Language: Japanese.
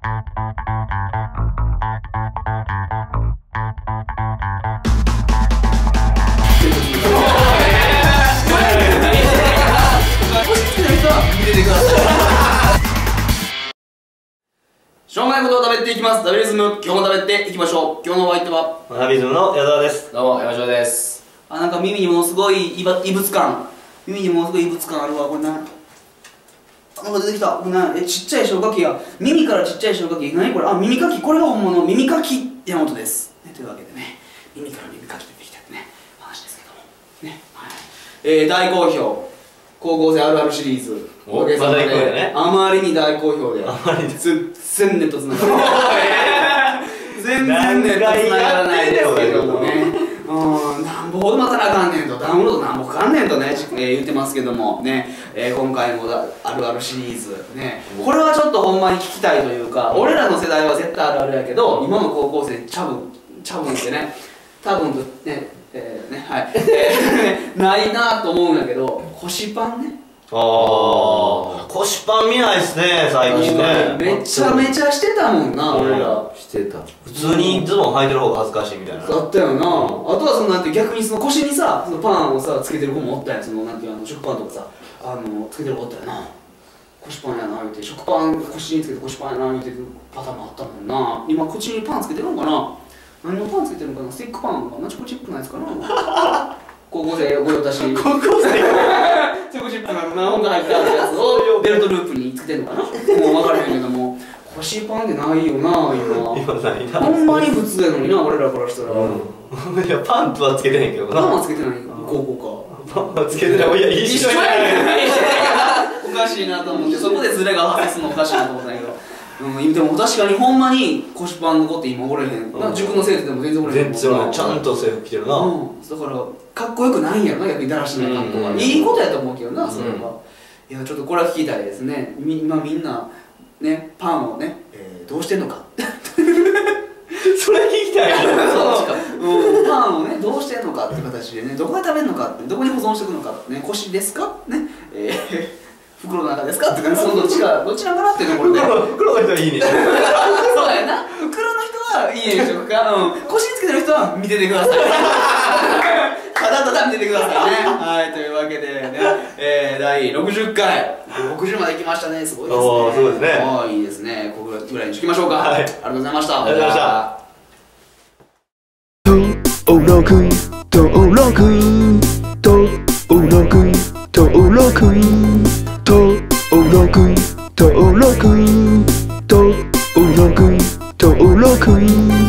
しょうもないことを食べていきます。ダブリズム、今日も食べていきましょう。今日のお相手はナビズムの矢沢です。 どうも、山城です。 なんか耳にものすごい異物感、耳にものすごい異物感あるわ。これなんか出てきた。これちっちゃい消火器が、耳からちっちゃい消火器、何これ。耳かき。これが本物耳かき山本です、というわけでね、耳から耳かき出てきたってね話ですけどもね、はい、大好評高校生あるあるシリーズ、おかげさまであまりに大好評で全然ネットつながらない全然ネットつながらないですけどもね、なんぼほど待たなあかんねんと、ダウンロードなんぼかかんねんとね、言ってますけどもね、今回もあるあるシリーズね、これはちょっとほんまに聞きたいというか、俺らの世代は絶対あるあるやけど、今の高校生チャブってね、多分ねはいないなと思うんやけど、腰パンね。 腰パン見ないっすね最近ね。 めちゃめちゃしてたもんな、俺ら。 してた。普通にズボン履いてる方が恥ずかしいみたいな。 あったよな。あとはそのなんて逆にその腰にさ、そのパンをさつけてる子もおったやん。そのなんていう食パンとかさ、つけてる子おったよな。腰パンやな言うて、食パン腰につけて腰パンやな言うてるパターンもあったもんな。今腰にパンつけてるのかな。何のパンつけてるのかな。スティックパンかな、チョコチップのやつかな。高校生御用達高校生チョコチップの何本か入ってあるやつをベルトループにつけてるのかな。もう分からへんけども、腰パンってないよな今。 ないな。 ほんまに普通やのにな、俺らからしたら。 いや、パンツはつけてへんけどな。 パンはつけてない高校か。パンはつけてない。いや、一緒やおかしいなと思って、そこでズレが発生するのおかしいなと思ったんやけど、でも確かにほんまに腰パンの子って今おれへん。塾の生徒でも全然おれへん。 全然ちゃんと制服着てるな。 だからかっこよくないんやろな、逆にだらしない格好が。いいことやと思うけどな、それは。いや、ちょっとこれは聞きたいですね。今みんなね、パンをね、どうしてんのか。 それ聞きたいな。 パンをね、どうしてんのかって形でね、どこで食べるのかって、どこに保存しておくのかってね、腰ですかね、袋の中ですかってか、そのどちらかなっていうところで。 袋の人はいいね。 そうやな、袋の人はいいでしょうか。腰につけてる人は見ててください。ただただ見ててくださいね。はい、というわけでね、第60回、60まで来ましたね。すごいですね。 そうですね。 いいですね。ここぐらいにしときましょうか。ありがとうございました。 ありがとうございました。 登録登録登録登録登録登録登録登録